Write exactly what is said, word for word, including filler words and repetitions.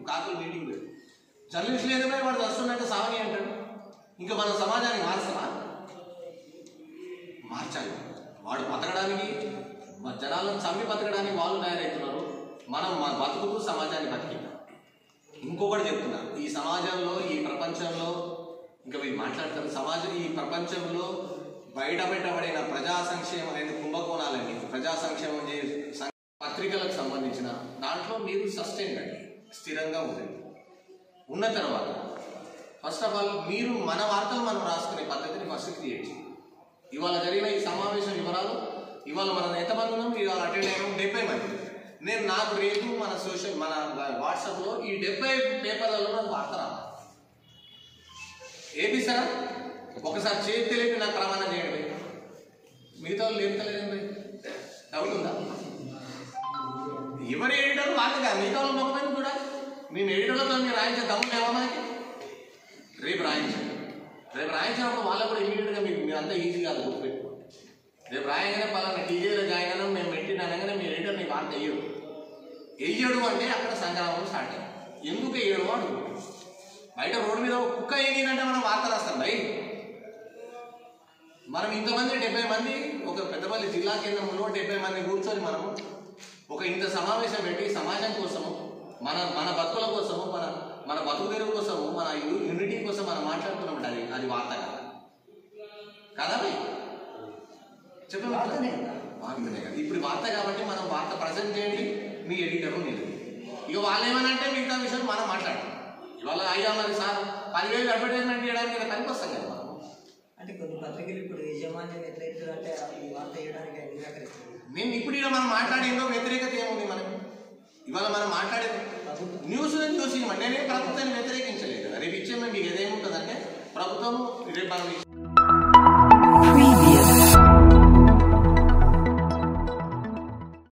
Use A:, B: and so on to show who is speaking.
A: కాకులు మీటింగ్ పెట్టి జర్నలిస్ట్ లేదమే వాడు వస్తున్నట్టు సావని అంటాడు. ఇంకా మన సమాజాన్ని మార్చమా? మార్చాలి. వాడు బతకడానికి జనాలను చంపి బతకడానికి వాళ్ళు తయారవుతున్నారు. మనం మన బతుకుతూ సమాజాన్ని బతికి. ఇంకొకటి చెప్తున్నారు, ఈ సమాజంలో ఈ ప్రపంచంలో ఇంకా వీళ్ళు మాట్లాడతారు, సమాజం ఈ ప్రపంచంలో బయట పెట్టబడిన ప్రజా సంక్షేమం అనేది కుంభకోణాలండి. ప్రజా సంక్షేమం పత్రికలకు సంబంధించిన దాంట్లో మీరు సస్టైన్ కండి, స్థిరంగా ఉంటుంది. ఉన్న తర్వాత ఫస్ట్ ఆఫ్ ఆల్ మీరు మన వార్తలు మనం రాసుకునే పద్ధతిని ఫస్ట్ క్రియేట్ చేయండి. ఇవాళ జరిగిన ఈ సమావేశం వివరాలు ఇవాళ మనం ఎంతమంది ఉన్నాం, ఇవాళ అటెండ్ అయినాం డెబ్బై మంది. నేను నాకు రేపు మన సోషల్ మన వాట్సాప్లో ఈ డెబ్బై పేపర్లలో నాకు వార్త రావాలి. ఏపీ సార్ ఒకసారి చేతి తెలిపి నాకు ప్రమాణం చేయండి. మిగతా వాళ్ళు లేపుతలేదండి, డౌట్ ఉందా? ఎవరి ఎడిటర్ వాళ్ళగా మిగతా వాళ్ళు మొక్కమని కూడా మేము ఎడిటర్లతో మీరు రాయించే దమ్ము లేవా మనకి? రేపు రాయించండి. రేపు రాయించినప్పుడు వాళ్ళకు కూడా ఇమీడియట్గా మీకు మీరు అంతా ఈజీగా అది గుర్తుపెట్టుకోండి. రేపు రాయగానే పలానా టీజీలో జాయిన్ అయినా మేము పెట్టిన అనగానే మీ ఎడిటర్ నీ వార్త వేయడు. వేయడు అంటే అక్కడ సంగ్రామం స్టార్ట్ అయ్యింది. ఎందుకు వేయడు అడుగు. బయట రోడ్డు మీద కుక్క ఏంటంటే మనం వార్త రాస్తాం బయట. మనం ఇంతమంది డెబ్బై మంది ఒక పెద్దపల్లి జిల్లా కేంద్రంలో డెబ్బై మంది కూర్చొని మనము ఒక ఇంత సమావేశం పెట్టి సమాజం కోసము మన మన బతుకుల కోసము మన మన బతుకు తెరువు కోసము మన యూనిటీ కోసం మనం మాట్లాడుతున్నాం. అది అది వార్త కదా కదా చెప్పండి. వార్తనే కదా ఇప్పుడు వార్త. కాబట్టి మనం వార్త ప్రజెంట్ చేయండి, మీ ఎడిటరు నేను. ఇక వాళ్ళు ఏమనంటే మిగతా విషయం మనం మాట్లాడతాం. ఇవాళ అయ్యా మరి సార్ పదివేలు అడ్వర్టైజ్మెంట్ చేయడానికి ఇలా పనికి వస్తాం కదా మనం.
B: అంటే కొన్ని పత్రికలు ఇప్పుడు యజమాన్యం ఎట్లయితుందంటే ఈ వార్త చేయడానికి నిరాకరిస్తుంది.
A: మేము ఇప్పుడు ఇలా మనం మాట్లాడేందో వ్యతిరేకత ఏముంది మనకి? ఇవాళ మనం మాట్లాడేది న్యూస్ న్యూస్ ఇవ్వమండి. నేనే ప్రభుత్వాన్ని వ్యతిరేకించలేదు. రేపు ఇచ్చే మీకు ఏదేముంటుందంటే ప్రభుత్వం రేపు మనం